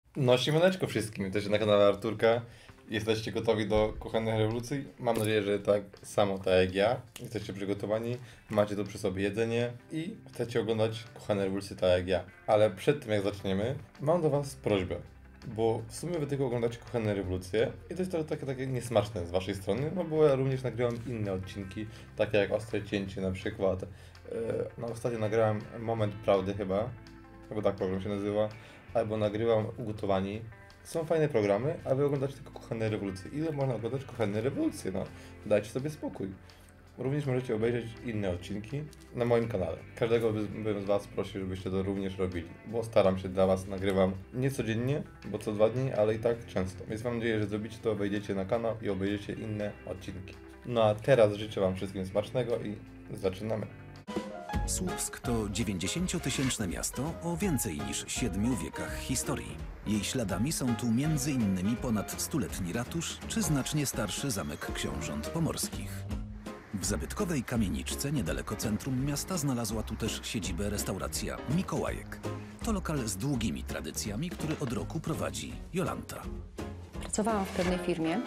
No, siemaneczko wszystkim, jesteście na kanale Arturka. Jesteście gotowi do kuchennych rewolucji? Mam nadzieję, że tak samo tak jak ja. Jesteście przygotowani, macie tu przy sobie jedzenie i chcecie oglądać kuchenne rewolucje tak jak ja. Ale przed tym jak zaczniemy, mam do was prośbę. Bo w sumie wy tylko oglądacie kuchenne rewolucje i to jest trochę takie niesmaczne z waszej strony, no bo ja również nagrywam inne odcinki, takie jak Ostre Cięcie na przykład. No ostatnio nagrałem Moment Prawdy chyba tak program się nazywa, albo nagrywam Ugotowani. Są fajne programy, a wy oglądacie tylko kuchenne rewolucje. Ile można oglądać kuchenne rewolucje? No, dajcie sobie spokój. Również możecie obejrzeć inne odcinki na moim kanale. Każdego bym z was prosił, żebyście to również robili, bo staram się dla was, nagrywam nie codziennie, bo co 2 dni, ale i tak często. Więc mam nadzieję, że zrobicie to, wejdziecie na kanał i obejrzycie inne odcinki. No a teraz życzę wam wszystkim smacznego i zaczynamy. Słupsk to 90-tysięczne miasto o więcej niż 7 wiekach historii. Jej śladami są tu m.in. ponad 100-letni ratusz czy znacznie starszy zamek książąt pomorskich. W zabytkowej kamieniczce niedaleko centrum miasta znalazła tu też siedzibę restauracja Mikołajek. To lokal z długimi tradycjami, który od roku prowadzi Jolanta. Pracowałam w pewnej firmie,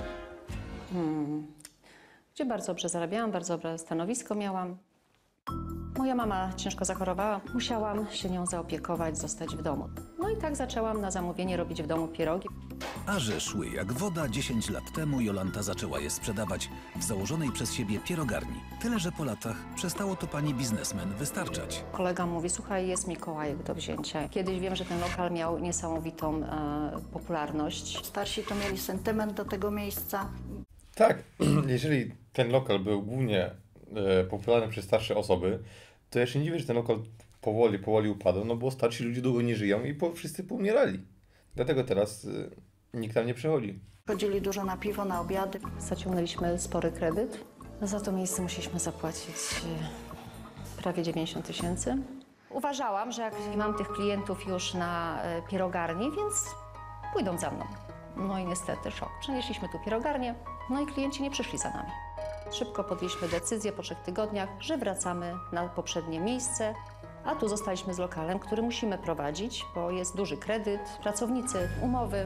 gdzie bardzo dobrze zarabiałam, bardzo dobre stanowisko miałam. Moja mama ciężko zachorowała, musiałam się nią zaopiekować, zostać w domu. No i tak zaczęłam na zamówienie robić w domu pierogi. A że szły jak woda, 10 lat temu Jolanta zaczęła je sprzedawać w założonej przez siebie pierogarni. Tyle, że po latach przestało to pani biznesmen wystarczać. Kolega mówi, słuchaj, jest Mikołajek do wzięcia. Kiedyś wiem, że ten lokal miał niesamowitą popularność. Starsi to mieli sentyment do tego miejsca. Tak, jeżeli ten lokal był głównie popularny przez starsze osoby, to ja się nie dziwię, że ten lokal powoli upadał, no bo starsi ludzie długo nie żyją i wszyscy poumierali. Dlatego teraz nikt tam nie przychodzi. Chodzili dużo na piwo, na obiady. Zaciągnęliśmy spory kredyt. Za to miejsce musieliśmy zapłacić prawie 90 000. Uważałam, że jak mam tych klientów już na pierogarni, więc pójdą za mną. No i niestety szok. Przenieśliśmy tu pierogarnię, no i klienci nie przyszli za nami. Szybko podjęliśmy decyzję po 3 tygodniach, że wracamy na poprzednie miejsce, a tu zostaliśmy z lokalem, który musimy prowadzić, bo jest duży kredyt, pracownicy, umowy.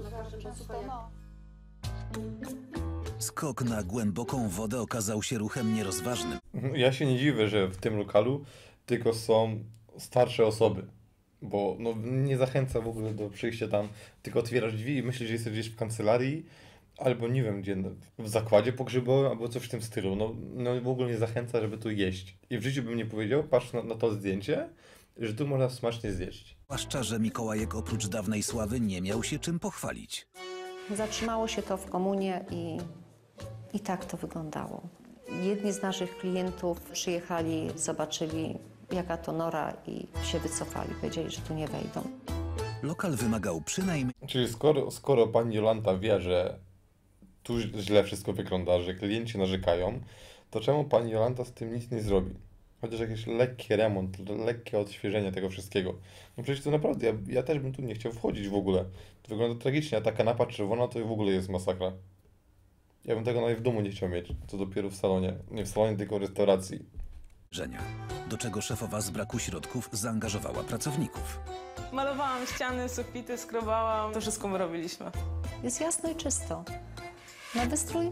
Skok na głęboką wodę okazał się ruchem nierozważnym. Ja się nie dziwię, że w tym lokalu tylko są starsze osoby, bo no, nie zachęca w ogóle do przyjścia tam, tylko otwierasz drzwi i myślisz, że jesteś gdzieś w kancelarii, albo nie wiem gdzie, w zakładzie pogrzebowym, albo coś w tym stylu. No w ogóle nie zachęca, żeby tu jeść. I w życiu bym nie powiedział, patrz na to zdjęcie, że tu można smacznie zjeść. Zwłaszcza, że Mikołajek oprócz dawnej sławy nie miał się czym pochwalić. Zatrzymało się to w komunie i tak to wyglądało. Jedni z naszych klientów przyjechali, zobaczyli jaka to nora i się wycofali. Powiedzieli, że tu nie wejdą. Lokal wymagał przynajmniej Czyli skoro pani Jolanta wie, że tu źle wszystko wygląda, że klienci narzekają, to czemu pani Jolanta z tym nic nie zrobi? Chociaż jakiś lekki remont, lekkie odświeżenie tego wszystkiego. No przecież to naprawdę, ja też bym tu nie chciał wchodzić w ogóle. To wygląda tragicznie, a ta kanapa czerwona to w ogóle jest masakra. Ja bym tego nawet w domu nie chciał mieć, co dopiero w salonie. Nie w salonie, tylko w restauracji. żenia, do czego szefowa z braku środków zaangażowała pracowników. Malowałam ściany, sufity, skrobałam. To wszystko my robiliśmy. Jest jasno i czysto. Na wystrój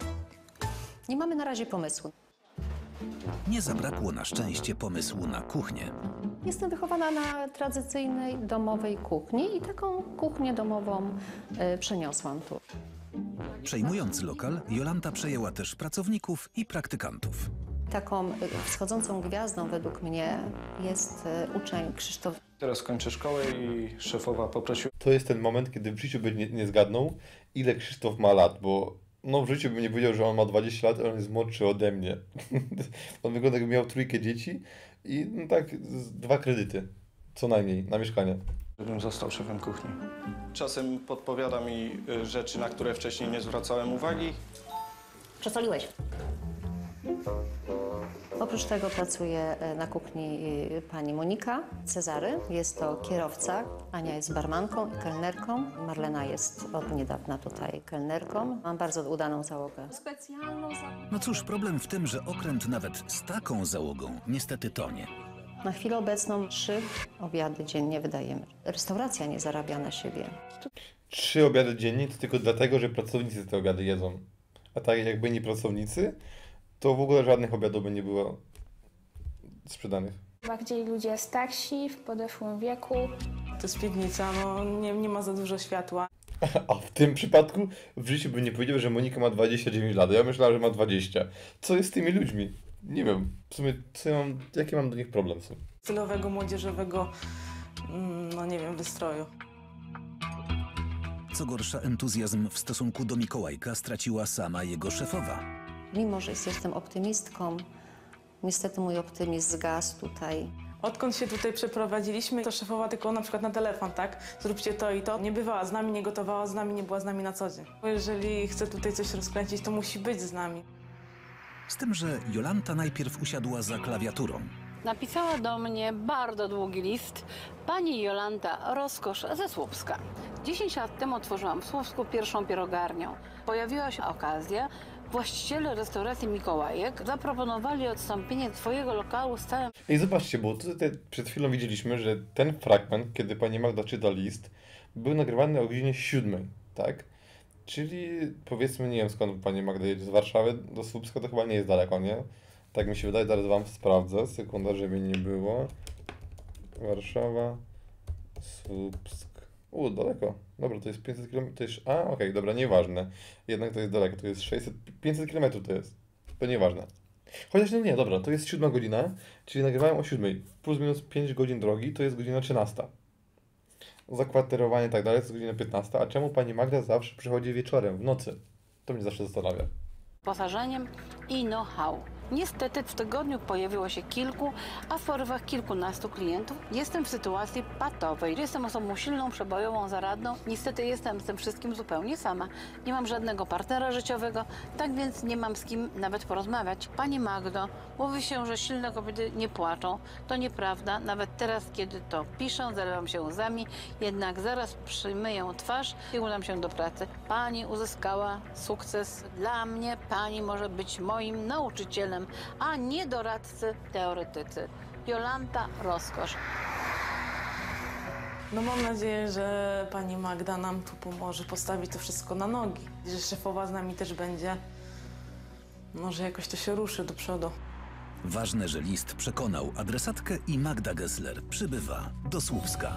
nie mamy na razie pomysłu. Nie zabrakło na szczęście pomysłu na kuchnię. Jestem wychowana na tradycyjnej domowej kuchni i taką kuchnię domową przeniosłam tu. Przejmując lokal, Jolanta przejęła też pracowników i praktykantów. Taką wschodzącą gwiazdą według mnie jest uczeń Krzysztof. Teraz kończę szkołę i szefowa poprosiła. To jest ten moment, kiedy w życiu by nie zgadnął, ile Krzysztof ma lat, bo no w życiu bym nie powiedział, że on ma 20 lat, ale on jest młodszy ode mnie. On wygląda jakby miał 3 dzieci i no tak 2 kredyty, co najmniej, na mieszkanie. Żebym został szefem kuchni. Czasem podpowiada mi rzeczy, na które wcześniej nie zwracałem uwagi. Przesoliłeś. Oprócz tego pracuje na kuchni pani Monika Cezary. Jest to kierowca. Ania jest barmanką i kelnerką. Marlena jest od niedawna tutaj kelnerką. Mam bardzo udaną załogę. No cóż, problem w tym, że okręt nawet z taką załogą niestety tonie. Na chwilę obecną 3 obiady dziennie wydajemy. Restauracja nie zarabia na siebie. 3 obiady dziennie to tylko dlatego, że pracownicy te obiady jedzą. A tak jakby nie pracownicy, to w ogóle żadnych obiadów by nie było sprzedanych. Bardziej ludzie starsi, w podeszłym wieku. To jest piwnica, no nie ma za dużo światła. A w tym przypadku w życiu bym nie powiedział, że Monika ma 29 lat. Ja myślałem, że ma 20. Co jest z tymi ludźmi? Nie wiem. W sumie jaki mam do nich problem? Stylowego, młodzieżowego, no nie wiem, wystroju. Co gorsza, entuzjazm w stosunku do Mikołajka straciła sama jego szefowa. Mimo że jestem optymistką, niestety mój optymizm zgasł tutaj. Odkąd się tutaj przeprowadziliśmy, to szefowa tylko na przykład na telefon, tak? Zróbcie to i to. Nie bywała z nami, nie gotowała z nami, nie była z nami na co dzień. Bo jeżeli chce tutaj coś rozkręcić, to musi być z nami. Z tym, że Jolanta najpierw usiadła za klawiaturą. Napisała do mnie bardzo długi list pani Jolanta Rozkosz ze Słupska. 10 lat temu otworzyłam w Słupsku pierwszą pierogarnię. Pojawiła się okazja. Właściciele restauracji Mikołajek zaproponowali odstąpienie swojego lokalu z całym... I zobaczcie, bo tutaj przed chwilą widzieliśmy, że ten fragment, kiedy pani Magda czyta list, był nagrywany o godzinie 7, tak? Czyli powiedzmy, nie wiem skąd pani Magda jedzie z Warszawy do Słupska, to chyba nie jest daleko, nie? Tak mi się wydaje, zaraz wam sprawdzę, sekunda, żeby nie było. Warszawa, Słupsk. Daleko. Dobra, to jest 500 km. To jest... okej, dobra, nieważne. Jednak to jest daleko, to jest 500 km to jest. To nieważne. Chociaż nie, dobra, to jest 7 godzina, czyli nagrywają o 7. Plus minus 5 godzin drogi, to jest godzina 13. Zakwaterowanie i tak dalej, to jest godzina 15. A czemu pani Magda zawsze przychodzi wieczorem, w nocy? To mnie zawsze zastanawia. Wyposażeniem i know-how. Niestety w tygodniu pojawiło się kilku, a w porywach kilkunastu klientów. Jestem w sytuacji patowej. Jestem osobą silną, przebojową, zaradną. Niestety jestem z tym wszystkim zupełnie sama. Nie mam żadnego partnera życiowego, tak więc nie mam z kim nawet porozmawiać. Pani Magdo, mówi się, że silne kobiety nie płaczą. To nieprawda. Nawet teraz, kiedy to piszę, zalewam się łzami, jednak zaraz przymyję twarz i udam się do pracy. Pani uzyskała sukces. Dla mnie pani może być moim nauczycielem, a nie doradcy, teoretycy. Jolanta Rozkosz. No mam nadzieję, że pani Magda nam tu pomoże postawić to wszystko na nogi. Że szefowa z nami też będzie. Może jakoś to się ruszy do przodu. Ważne, że list przekonał adresatkę i Magda Gessler przybywa do Słupska.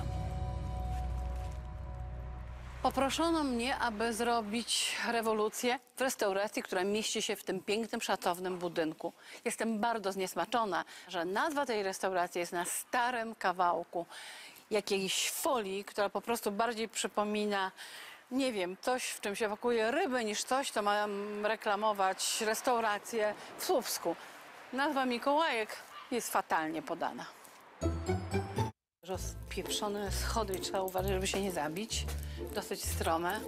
Poproszono mnie, aby zrobić rewolucję w restauracji, która mieści się w tym pięknym, szacownym budynku. Jestem bardzo zniesmaczona, że nazwa tej restauracji jest na starym kawałku jakiejś folii, która po prostu bardziej przypomina, nie wiem, coś, w czym się pakuje ryby, niż coś, co ma reklamować restaurację w Słupsku. Nazwa Mikołajek jest fatalnie podana. Rozpieprzone schody i trzeba uważać, żeby się nie zabić. Dosyć strome.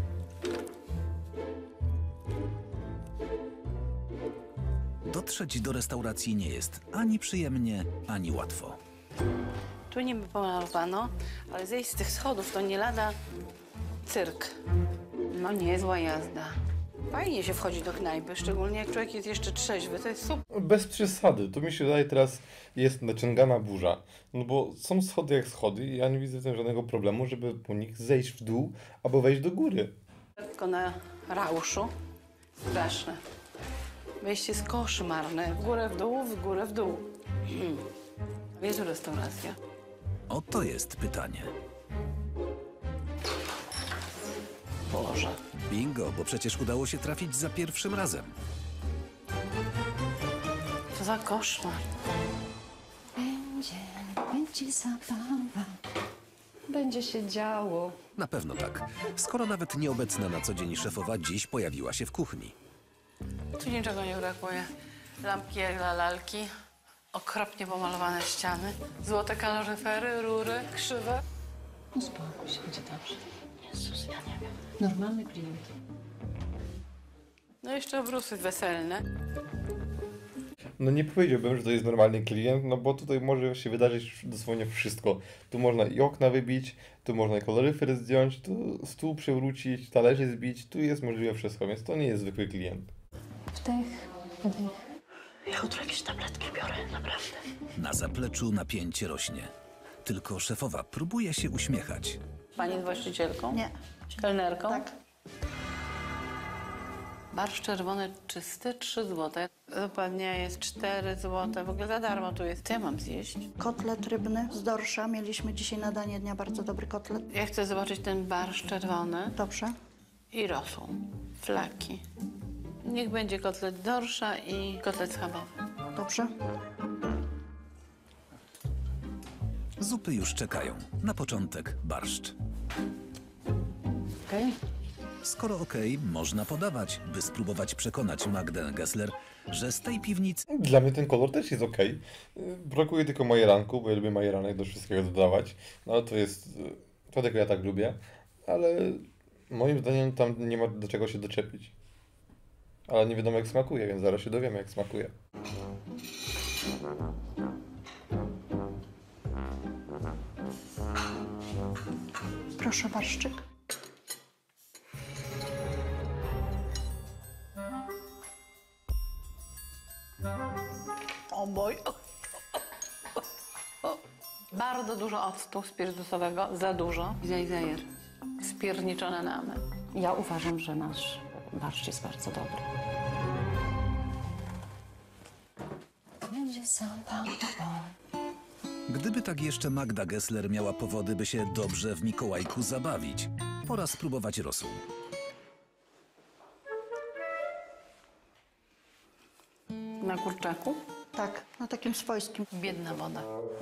Dotrzeć do restauracji nie jest ani przyjemnie, ani łatwo. Tu niby pomalowano, ale zejść z tych schodów to nie lada cyrk. No niezła jazda. Fajnie się wchodzi do knajpy, szczególnie jak człowiek jest jeszcze trzeźwy, to jest super. Bez przesady, tu mi się wydaje teraz jest naciągana burza. No bo są schody jak schody i ja nie widzę w tym żadnego problemu, żeby po nich zejść w dół albo wejść do góry. Tylko na rauszu. Straszne. Wejście jest koszmarne. W górę, w dół, w górę, w dół. Jest tu restauracja. Oto jest pytanie. Boże. Bingo, bo przecież udało się trafić za pierwszym razem. Co za koszmar. Będzie zabawa, będzie się działo. Na pewno tak, skoro nawet nieobecna na co dzień szefowa dziś pojawiła się w kuchni. Tu niczego nie brakuje. Lampki jak dla lalki, okropnie pomalowane ściany, złote kaloryfery, rury, krzywe. Uspokój się, będzie dobrze. Jezus, ja nie wiem. Normalny klient. No jeszcze obrusy weselne. No nie powiedziałbym, że to jest normalny klient, no bo tutaj może się wydarzyć dosłownie wszystko. Tu można i okna wybić, tu można i kaloryfer zdjąć, tu stół przewrócić, talerze zbić, tu jest możliwe wszystko, więc to nie jest zwykły klient. Wdech, wydech. Ja jutro jakieś tabletki biorę, naprawdę. Na zapleczu napięcie rośnie. Tylko szefowa próbuje się uśmiechać. Pani jest właścicielką? Nie. Kelnerką? Tak. Barszcz czerwony czysty, 3 zł. Dokładnie jest 4 zł. W ogóle za darmo tu jest. Co ja mam zjeść? Kotlet rybny z dorsza. Mieliśmy dzisiaj na danie dnia bardzo dobry kotlet. Ja chcę zobaczyć ten barszcz czerwony Dobrze. i rosół. Flaki. Niech będzie kotlet dorsza i kotlet schabowy. Dobrze. Zupy już czekają. Na początek barszcz. Okej? Skoro okej, można podawać, by spróbować przekonać Magdę Gessler, że z tej piwnicy Dla mnie ten kolor też jest ok. Brakuje tylko majeranku, bo ja lubię majeranek do wszystkiego dodawać. No ale to jest... To tylko ja tak lubię. Ale moim zdaniem tam nie ma do czego się doczepić. Ale nie wiadomo jak smakuje, więc zaraz się dowiemy jak smakuje. Proszę barszczyk. O boj. Bardzo dużo octu spirytusowego, za dużo. Zajzajer. Spierniczone namy. Ja uważam, że nasz barszcz jest bardzo dobry. Będzie sam pan. Gdyby tak jeszcze Magda Gessler miała powody, by się dobrze w Mikołajku zabawić, pora spróbować rosół. Na kurczaku? Tak, na takim swojskim. Biedna woda.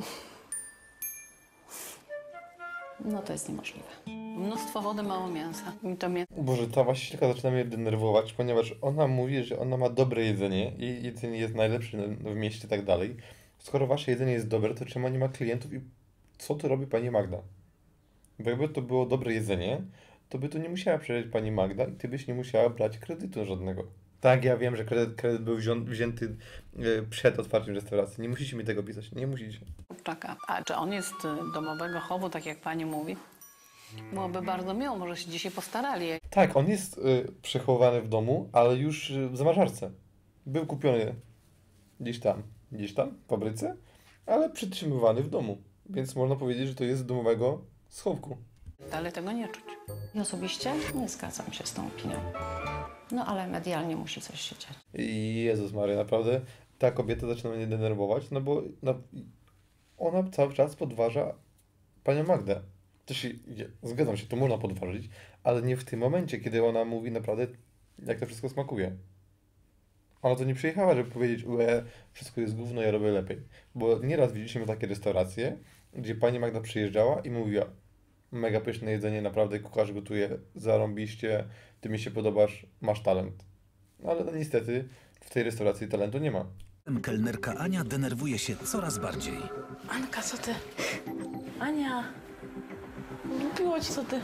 No to jest niemożliwe. Mnóstwo wody, mało mięsa. I to mnie... Boże, ta właścicielka zaczyna mnie denerwować, ponieważ ona mówi, że ona ma dobre jedzenie i jedzenie jest najlepsze w mieście i tak dalej. Skoro wasze jedzenie jest dobre, to czemu nie ma klientów i co tu robi pani Magda? Bo jakby to było dobre jedzenie, to by tu nie musiała przyjechać pani Magda i ty byś nie musiała brać kredytu żadnego. Tak, ja wiem, że kredyt był wzięty przed otwarciem restauracji. Nie musicie mi tego pisać, nie musicie. Kurczaka. A czy on jest domowego chowu, tak jak pani mówi? Byłoby bardzo miło, może się dzisiaj postarali. Tak, on jest przechowany w domu, ale już w zamrażarce. Był kupiony gdzieś tam w fabryce, ale przytrzymywany w domu. Więc można powiedzieć, że to jest z domowego schowku. Ale tego nie czuć. I osobiście nie zgadzam się z tą opinią. No ale medialnie musi coś się dziać. I Jezus Maria, naprawdę ta kobieta zaczyna mnie denerwować, no bo ona cały czas podważa panią Magdę. Zgadzam się, to można podważyć, ale nie w tym momencie, kiedy ona mówi naprawdę, jak to wszystko smakuje. Ona to nie przyjechała, żeby powiedzieć, wszystko jest gówno, ja robię lepiej. Bo nieraz widzieliśmy takie restauracje, gdzie pani Magda przyjeżdżała i mówiła, mega pyszne jedzenie, naprawdę kucharz gotuje zarąbiście, ty mi się podobasz, masz talent. Ale no niestety w tej restauracji talentu nie ma. Kelnerka Ania denerwuje się coraz bardziej. Anka, co ty? Ania! Lubiło ci, co ty?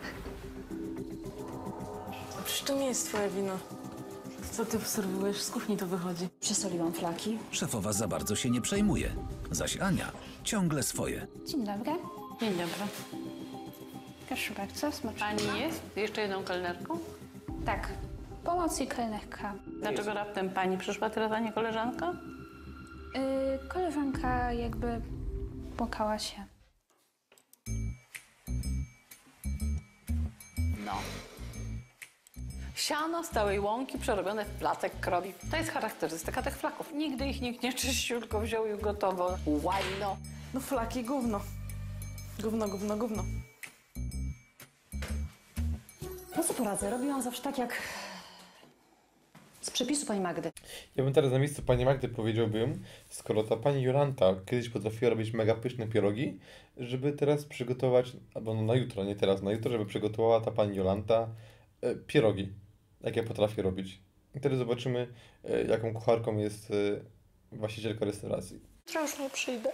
Przecież to nie jest twoja wina. Co ty serwujesz? Z kuchni to wychodzi. Przesoliłam flaki. Szefowa za bardzo się nie przejmuje, zaś Ania ciągle swoje. Dzień dobry. Dzień dobry. Proszę bardzo, smacznego. Pani jest jeszcze jedną kelnerką? Tak. Pomoc i kelnerka. Dlaczego raptem pani przyszła teraz, a nie koleżanka? Koleżanka jakby płakała się. No. Siano z całej łąki przerobione w placek krowi. To jest charakterystyka tych flaków. Nigdy ich nikt nie czyścił, tylko wziął i ugotował. Łajno. No flaki, gówno. Gówno. No co poradzę, robiłam zawsze tak jak z przepisu pani Magdy. Ja bym teraz na miejscu pani Magdy powiedziałbym, skoro ta pani Jolanta kiedyś potrafiła robić mega pyszne pierogi, żeby teraz przygotować, albo no na jutro, nie teraz, na jutro, żeby przygotowała ta pani Jolanta pierogi, jak ja potrafię robić. I wtedy zobaczymy, jaką kucharką jest właścicielka restauracji. Jutro już nie przyjdę.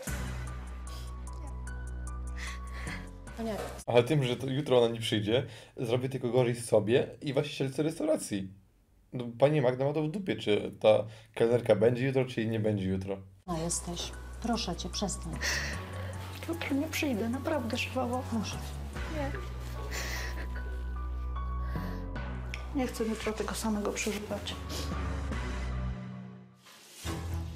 No nie. Ale tym, że to jutro ona nie przyjdzie, zrobię tylko gorzej sobie i właścicielce restauracji. No, pani Magda ma to w dupie, czy ta kelnerka będzie jutro, czy jej nie będzie jutro. No jesteś. Proszę cię, przestań. Jutro nie przyjdę, naprawdę, szefowo. Proszę. Nie chcę jutro tego samego przeżywać.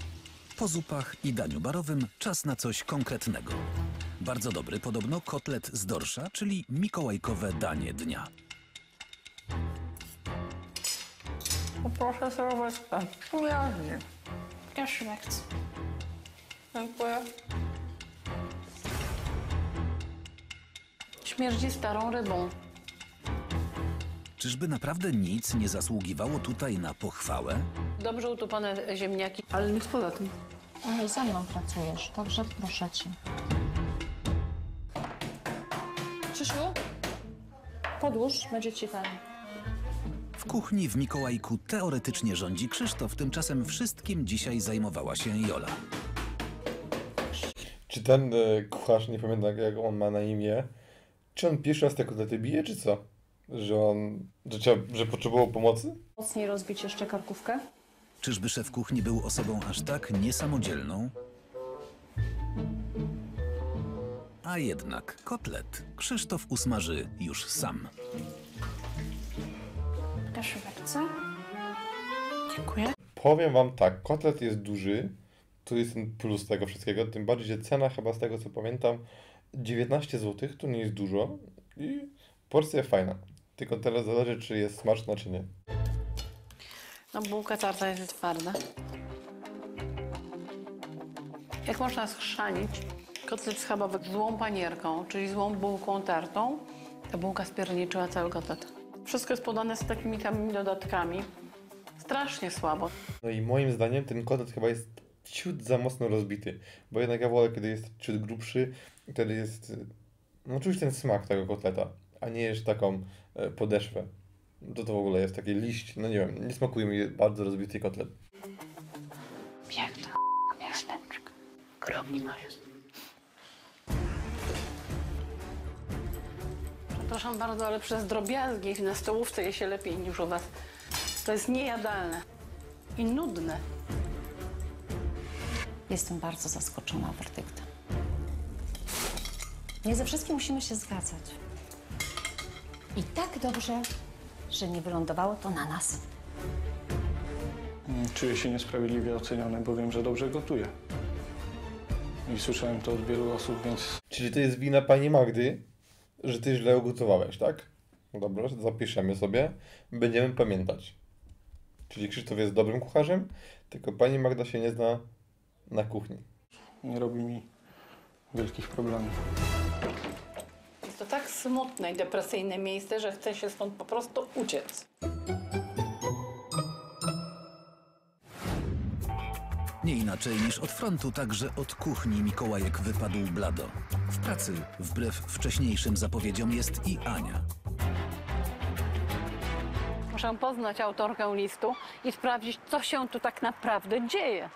Po zupach i daniu barowym czas na coś konkretnego. Bardzo dobry podobno kotlet z dorsza, czyli mikołajkowe danie dnia. Poproszę serwetkę. Przyjaźnie. Proszę bardzo. Dziękuję. Śmierdzi starą rybą. Czyżby naprawdę nic nie zasługiwało tutaj na pochwałę? Dobrze utopane ziemniaki, ale nic poza tym. Ale ze mną pracujesz, także proszę cię. Krzysiu, podłóż, będzie ci ten. W kuchni w Mikołajku teoretycznie rządzi Krzysztof, tymczasem wszystkim dzisiaj zajmowała się Jola. Czy ten kucharz, nie pamiętam jak on ma na imię, czy on pierwszy raz te kotlety bije, czy co? Że potrzebował pomocy? Mocniej rozbić jeszcze karkówkę. Czyżby szef kuchni był osobą aż tak niesamodzielną? A jednak kotlet Krzysztof usmaży już sam. Proszę bardzo. Dziękuję. Powiem wam tak, kotlet jest duży, tu jest ten plus tego wszystkiego, tym bardziej, że cena chyba z tego co pamiętam 19 zł, to nie jest dużo i porcja fajna. Tylko teraz zależy, czy jest smaczna, czy nie. No bułka tarta jest twarda. Jak można schrzanić kotlet schabowy złą panierką, czyli złą bułką tartą, ta bułka spierniczyła cały kotlet. Wszystko jest podane z takimi tam dodatkami. Strasznie słabo. No i moim zdaniem ten kotlet chyba jest ciut za mocno rozbity, bo jednak ja wolę, kiedy jest ciut grubszy, wtedy jest, no czuć ten smak tego kotleta, a nie jest taką podeszwę. To w ogóle jest taki liść, no nie wiem, nie smakuje mi bardzo rozbity kotlet. Piękna miasteczko. Grobina jest. Przepraszam bardzo, ale przez drobiazgi na stołówce je się lepiej niż u was. To jest niejadalne i nudne. Jestem bardzo zaskoczona werdyktem. Nie ze wszystkim musimy się zgadzać. I tak dobrze, że nie wylądowało to na nas. Czuję się niesprawiedliwie oceniony, bo wiem, że dobrze gotuję. I słyszałem to od wielu osób, więc Czyli to jest wina pani Magdy, że ty źle ugotowałeś, tak? No dobra, zapiszemy sobie, będziemy pamiętać. Czyli Krzysztof jest dobrym kucharzem, tylko pani Magda się nie zna na kuchni. nie robi mi wielkich problemów. Jest to tak smutne i depresyjne miejsce, że chce się stąd po prostu uciec. Nie inaczej niż od frontu, także od kuchni Mikołajek wypadł blado. W pracy, wbrew wcześniejszym zapowiedziom, jest i Ania. Muszę poznać autorkę listu i sprawdzić, co się tu tak naprawdę dzieje.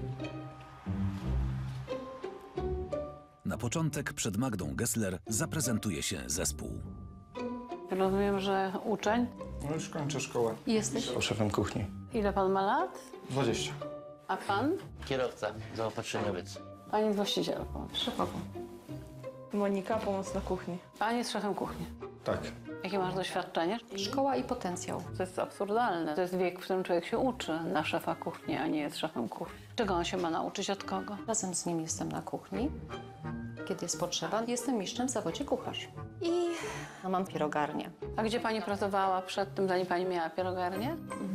Na początek przed Magdą Gessler zaprezentuje się zespół. Rozumiem, że uczeń. No już kończę szkołę. Jesteś? Jestem szefem kuchni. Ile pan ma lat? 20. A pan? Kierowca, zaopatrzeniowiec. Pani jest właścicielką. Szefową. Monika, pomoc na kuchni. Pani jest szefem kuchni. Tak. Jakie masz doświadczenie? Szkoła i potencjał. To jest absurdalne. To jest wiek, w którym człowiek się uczy na szefa kuchni, a nie jest szefem kuchni. Czego on się ma nauczyć, od kogo? Razem z nim jestem na kuchni. Kiedy jest potrzeba, jestem mistrzem w zawodzie kucharz. I mam pierogarnię. A gdzie pani pracowała przed tym, zanim pani miała pierogarnię?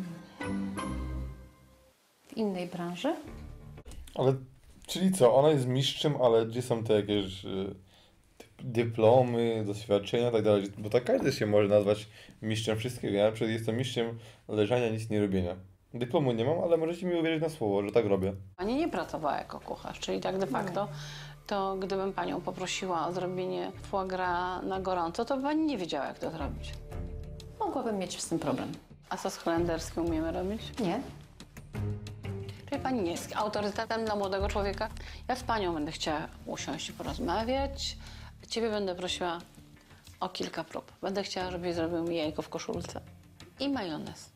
W innej branży. Ale, czyli co, ona jest mistrzem, ale gdzie są te jakieś dyplomy, doświadczenia i tak dalej? Bo tak każdy się może nazwać mistrzem wszystkiego. Ja na przykład jestem mistrzem leżania, nic nie robienia. Dyplomu nie mam, ale możecie mi uwierzyć na słowo, że tak robię. Pani nie pracowała jako kucharz, czyli tak de facto, to gdybym panią poprosiła o zrobienie foie gras na gorąco, to by pani nie wiedziała, jak to zrobić. Mogłabym mieć z tym problem. A sos holenderski umiemy robić? Nie? Czyli pani nie jest autorytetem dla młodego człowieka. Ja z panią będę chciała usiąść i porozmawiać. Ciebie będę prosiła o kilka prób. Będę chciała, żebyś zrobił mi jajko w koszulce i majonez.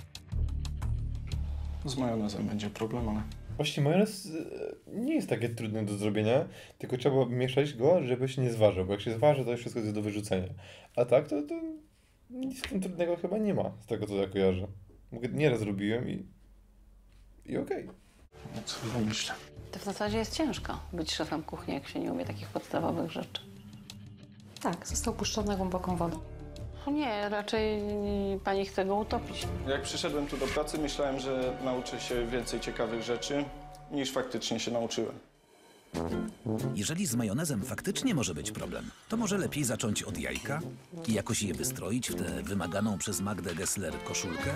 Z majonezem będzie problem, ale Właściwie majonez nie jest takie trudne do zrobienia, tylko trzeba mieszać go, żeby się nie zważył, bo jak się zważy, to już wszystko jest do wyrzucenia. A tak, to nic z tym trudnego chyba nie ma, z tego co ja kojarzę. Nieraz robiłem i okej. co wymyślę. To w zasadzie jest ciężko być szefem kuchni, jak się nie umie takich podstawowych rzeczy. Tak, został puszczony na głęboką wodę. No nie, raczej pani chce go utopić. Jak przyszedłem tu do pracy, myślałem, że nauczę się więcej ciekawych rzeczy, niż faktycznie się nauczyłem. Jeżeli z majonezem faktycznie może być problem, to może lepiej zacząć od jajka i jakoś je wystroić w tę wymaganą przez Magdę Gessler koszulkę?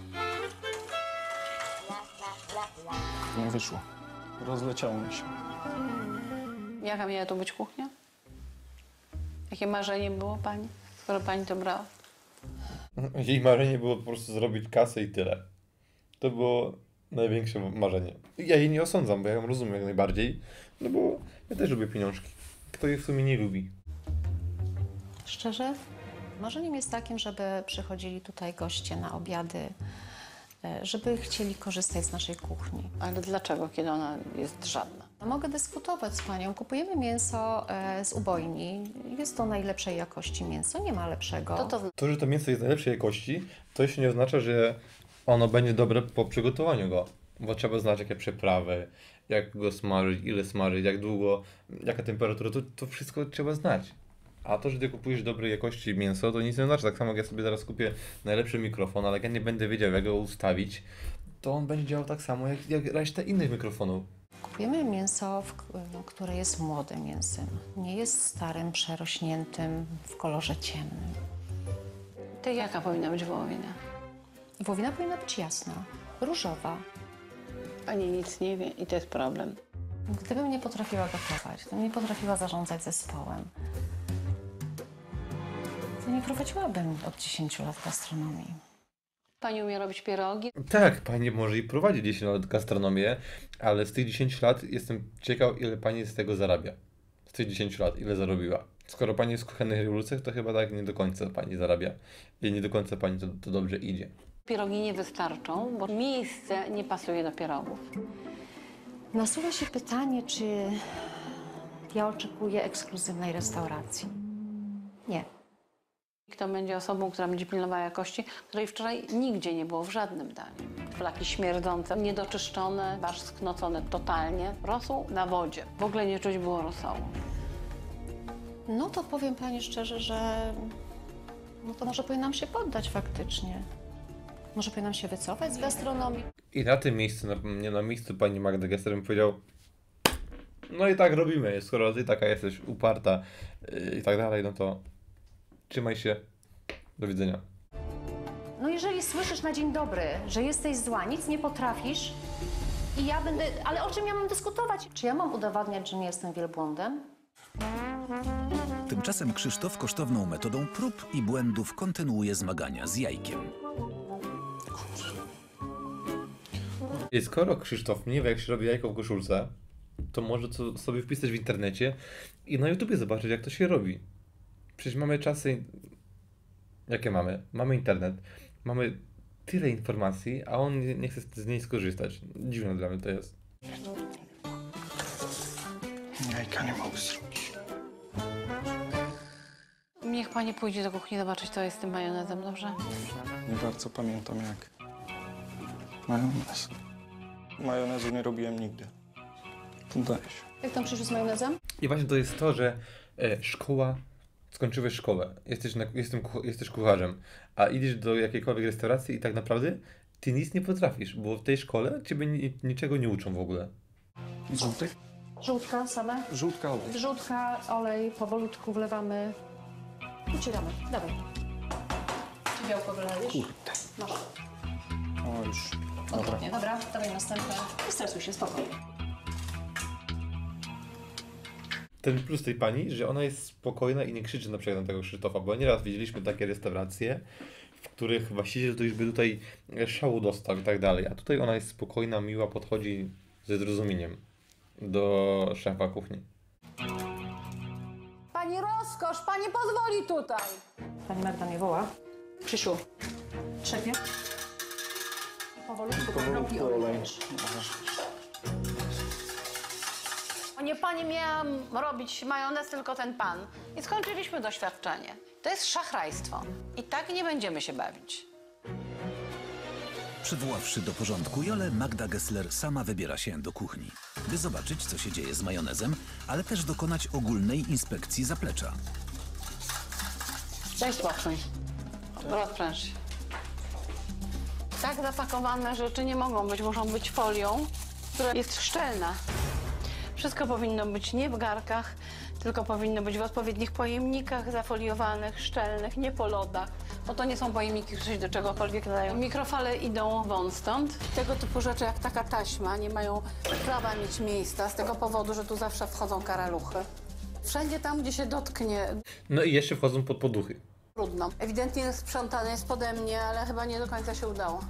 Nie wyszło. Rozleciało mi się. Jaka miała to być kuchnia? Jakie marzenie było pani, skoro pani to brała? Jej marzenie było po prostu zrobić kasę i tyle. To było największe marzenie. Ja jej nie osądzam, bo ja ją rozumiem jak najbardziej, no bo ja też lubię pieniążki. Kto je w sumie nie lubi? Szczerze, marzeniem jest takim, żeby przychodzili tutaj goście na obiady, żeby chcieli korzystać z naszej kuchni. Ale dlaczego, kiedy ona jest żadna? Mogę dyskutować z panią. Kupujemy mięso z ubojni. Jest to najlepszej jakości mięso, nie ma lepszego. To, że to mięso jest najlepszej jakości, to jeszcze nie oznacza, że ono będzie dobre po przygotowaniu go. Bo trzeba znać, jakie przyprawy, jak go smażyć, ile smażyć, jak długo, jaka temperatura, to wszystko trzeba znać. A to, że ty kupujesz dobrej jakości mięso, to nic nie znaczy. Tak samo jak ja sobie zaraz kupię najlepszy mikrofon, ale jak ja nie będę wiedział, jak go ustawić, to on będzie działał tak samo jak reszta innych mikrofonów. Kupujemy mięso, które jest młodym mięsem. Nie jest starym, przerośniętym, w kolorze ciemnym. To jaka powinna być wołowina? Wołowina powinna być jasna, różowa. Pani nic nie wie i to jest problem. Gdybym nie potrafiła gotować, gdybym nie potrafiła zarządzać zespołem, to nie prowadziłabym od 10 lat gastronomii. Pani umie robić pierogi? Tak, pani może i prowadzi 10 lat gastronomię, ale z tych 10 lat jestem ciekaw, ile pani z tego zarabia. Z tych 10 lat, ile zarobiła. Skoro pani jest w kuchennych rewolucjach, to chyba tak nie do końca pani zarabia. I nie do końca pani to dobrze idzie. Pierogi nie wystarczą, bo miejsce nie pasuje do pierogów. Nasuwa się pytanie, czy ja oczekuję ekskluzywnej restauracji. Nie. Kto będzie osobą, która będzie pilnowała jakości, której wczoraj nigdzie nie było w żadnym daniu. Flaki śmierdzące, niedoczyszczone, barszcz sknocony totalnie. Rosół na wodzie. W ogóle nie czuć było rosołu. No to powiem pani szczerze, że no to może powinnam się poddać faktycznie. Może powinnam się wycofać z gastronomii. I na tym miejscu, nie na miejscu pani Magdy Gessler bym powiedział, no i tak robimy, skoro ty taka jesteś uparta i tak dalej, no to trzymaj się, do widzenia. No jeżeli słyszysz na dzień dobry, że jesteś zła, nic nie potrafisz i ja będę... Ale o czym ja mam dyskutować? Czy ja mam udowadniać, że nie jestem wielbłądem? Tymczasem Krzysztof kosztowną metodą prób i błędów kontynuuje zmagania z jajkiem. I skoro Krzysztof nie wie, jak się robi jajko w koszulce, to może to sobie wpisać w internecie i na YouTubie zobaczyć, jak to się robi. Przecież mamy czasy... Jakie mamy? Mamy internet, mamy tyle informacji, a on nie chce z niej skorzystać. Dziwne dla mnie to jest. Jajka nie mogę zrobić. Niech pani pójdzie do kuchni zobaczyć, co jest z tym majonezem, dobrze? Nie bardzo pamiętam jak. Majonez. Majonezu nie robiłem nigdy. Poddaję się. Jak tam przyszło z majonezem? I właśnie to jest to, że szkoła, skończyłeś szkołę, jesteś kucharzem, a idziesz do jakiejkolwiek restauracji i tak naprawdę ty nic nie potrafisz, bo w tej szkole ciebie niczego nie uczą w ogóle. Żółty? Żółtka same? Żółtka, olej. Wrzutka, olej, powolutku wlewamy. Ucieramy, dawaj. Czy białko wylejesz? Kurde. Masz. O, już. Dobra. Odwrotnie, dobra, dawaj następne. Nie stresuj się, spokojnie. Ten plus tej pani, że ona jest spokojna i nie krzyczy na przykład na tego Krzysztofa, bo nieraz widzieliśmy takie restauracje, w których właściciel to już by tutaj szału dostał i tak dalej, a tutaj ona jest spokojna, miła, podchodzi ze zrozumieniem do szefa kuchni. Pani rozkosz, pani pozwoli tutaj. Pani Magda mnie woła. Krzysiu, trzepie. Powolutku, powolutku olejesz. Nie pani miałam robić majonez, tylko ten pan. I skończyliśmy doświadczenie. To jest szachrajstwo. I tak nie będziemy się bawić. Przywoławszy do porządku Jolę, Magda Gessler sama wybiera się do kuchni, by zobaczyć, co się dzieje z majonezem, ale też dokonać ogólnej inspekcji zaplecza. Daj spokój. Rozpręż się. Tak zapakowane rzeczy nie mogą być, muszą być folią, która jest szczelna. Wszystko powinno być nie w garkach, tylko powinno być w odpowiednich pojemnikach zafoliowanych, szczelnych, nie po lodach. Bo to nie są pojemniki, które się do czegokolwiek nadają. Mikrofale idą won stąd. Tego typu rzeczy jak taka taśma nie mają prawa mieć miejsca z tego powodu, że tu zawsze wchodzą karaluchy. Wszędzie tam, gdzie się dotknie, No i jeszcze wchodzą pod poduchy. trudno. Ewidentnie sprzątane jest pode mnie, ale chyba nie do końca się udało.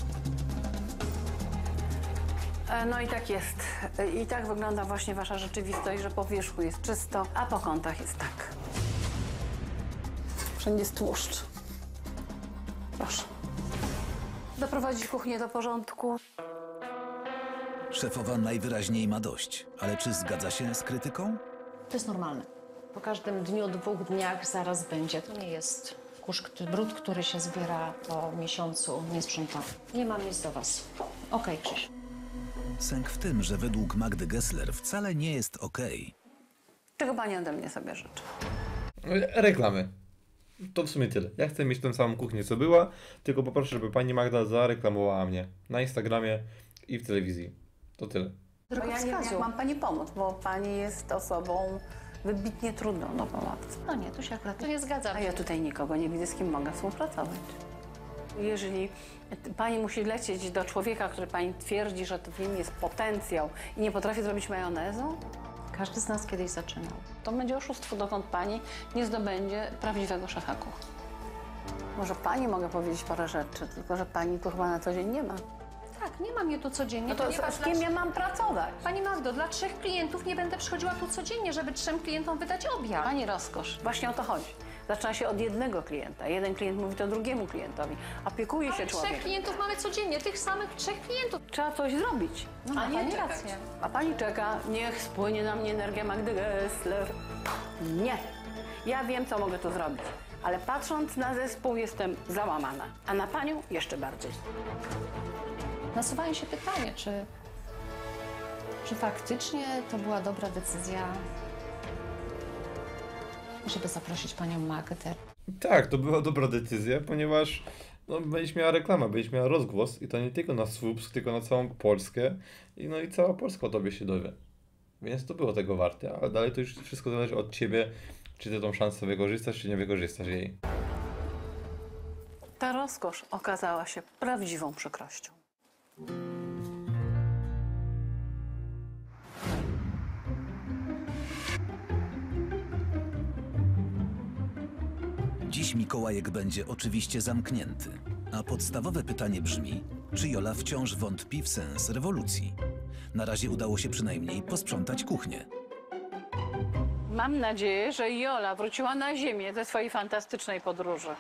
No i tak jest. I tak wygląda właśnie wasza rzeczywistość, że po wierzchu jest czysto, a po kątach jest tak. Wszędzie jest tłuszcz. Proszę. Doprowadzić kuchnię do porządku. Szefowa najwyraźniej ma dość, ale czy zgadza się z krytyką? To jest normalne. Po każdym dniu, 2 dniach zaraz będzie. To nie jest kurz, brud, który się zbiera po miesiącu niesprzątany. Nie mam nic do was. Okej, Krzyś. Sęk w tym, że według Magdy Gessler wcale nie jest okej. Czego pani ode mnie sobie życzy? Reklamy. To w sumie tyle. Ja chcę mieć tę samą kuchnię, co była, tylko poproszę, żeby pani Magda zareklamowała mnie na Instagramie i w telewizji. To tyle. Bo ja nie wiem, jak mam pani pomóc, bo pani jest osobą wybitnie trudną do pomocy. No nie, tu się akurat nie zgadzam. A ja tutaj nikogo nie widzę, z kim mogę współpracować. Jeżeli pani musi lecieć do człowieka, który pani twierdzi, że w nim jest potencjał i nie potrafi zrobić majonezu, Każdy z nas kiedyś zaczynał. to będzie oszustwo, dokąd pani nie zdobędzie prawdziwego szefa kuchni. Może pani mogę powiedzieć parę rzeczy, tylko że pani tu chyba na co dzień nie ma. Tak, nie mam je tu codziennie. No to ponieważ z kim ja mam pracować? Pani Magdo, dla 3 klientów nie będę przychodziła tu codziennie, żeby 3 klientom wydać obiad. Pani rozkosz. Właśnie o to chodzi. Zaczyna się od jednego klienta. Jeden klient mówi to drugiemu klientowi. Opiekuje się 3 człowiekiem. klientów mamy codziennie, tych samych 3 klientów. Trzeba coś zrobić, No ma a nie pani czekać. rację. A pani czeka, niech spłynie na mnie energia Magdy Gessler. Nie. Ja wiem, co mogę tu zrobić. Ale patrząc na zespół, jestem załamana. A na panią jeszcze bardziej. Nasuwają się pytanie, czy faktycznie to była dobra decyzja, żeby zaprosić panią Magdę. Tak, to była dobra decyzja, ponieważ będziesz miała reklamę, będziesz miała rozgłos i to nie tylko na Słupsk, tylko na całą Polskę i cała Polska o tobie się dowie. Więc to było tego warte, ale dalej to już wszystko zależy od ciebie, czy ty tą szansę wykorzystasz, czy nie wykorzystasz jej. Ta rozkosz okazała się prawdziwą przykrością. Dziś Mikołajek będzie oczywiście zamknięty, a podstawowe pytanie brzmi, czy Jola wciąż wątpi w sens rewolucji. Na razie udało się przynajmniej posprzątać kuchnię. Mam nadzieję, że Jola wróciła na ziemię ze swojej fantastycznej podróży.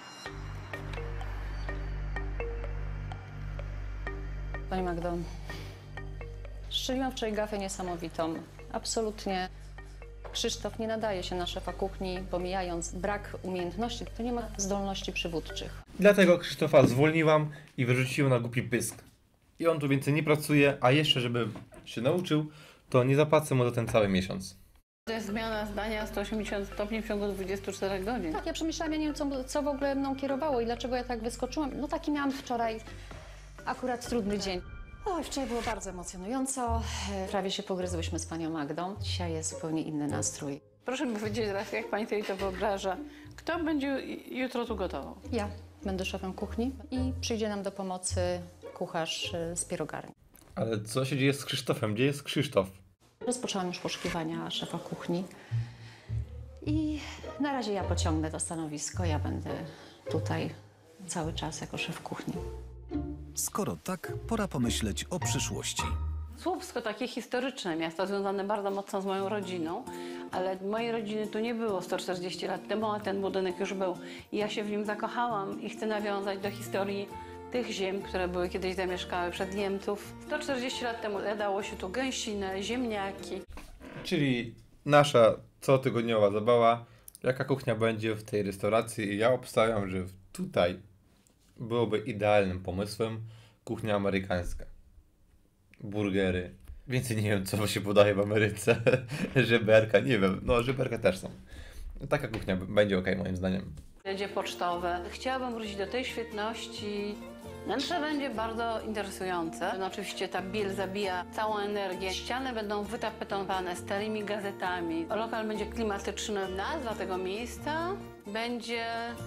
Pani Magdo, strzeliłam wczoraj gafę niesamowitą. Absolutnie Krzysztof nie nadaje się na szefa kuchni, pomijając brak umiejętności, to nie ma zdolności przywódczych. Dlatego Krzysztofa zwolniłam i wyrzuciłem na głupi pysk. I on tu więcej nie pracuje, a jeszcze żeby się nauczył, to nie zapłacę mu za ten cały miesiąc. To jest zmiana zdania 180 stopni w ciągu 24 godzin. Tak, ja przemyślałam, ja nie wiem, co w ogóle mną kierowało i dlaczego ja tak wyskoczyłam. No taki miałam wczoraj akurat trudny dzień. Oj, wczoraj było bardzo emocjonująco. Prawie się pogryzłyśmy z panią Magdą. Dzisiaj jest zupełnie inny nastrój. Proszę mi powiedzieć raz, jak pani sobie to wyobraża, kto będzie jutro tu gotował? Ja będę szefem kuchni i przyjdzie nam do pomocy kucharz z pierogarni. Ale co się dzieje z Krzysztofem? Gdzie jest Krzysztof? Rozpoczęłam już poszukiwania szefa kuchni i na razie ja pociągnę to stanowisko. Ja będę tutaj cały czas jako szef kuchni. Skoro tak, pora pomyśleć o przyszłości. Słupsk to takie historyczne miasto, związane bardzo mocno z moją rodziną, ale mojej rodziny tu nie było 140 lat temu, a ten budynek już był. I ja się w nim zakochałam i chcę nawiązać do historii tych ziem, które były kiedyś zamieszkałe przez Niemców. 140 lat temu jadało się tu gęsinę, ziemniaki. Czyli nasza cotygodniowa zabawa, jaka kuchnia będzie w tej restauracji. I ja obstawiam, że tutaj byłoby idealnym pomysłem kuchnia amerykańska. Burgery. Więcej nie wiem, co się podaje w Ameryce. Żeberka, nie wiem. No, żeberka też są. Taka kuchnia będzie okej, moim zdaniem. Będzie pocztowe. Chciałabym wrócić do tej świetności. Wnętrze będzie bardzo interesujące. No oczywiście ta biel zabija całą energię. Ściany będą wytapetowane starymi gazetami. Lokal będzie klimatyczny. Nazwa tego miejsca będzie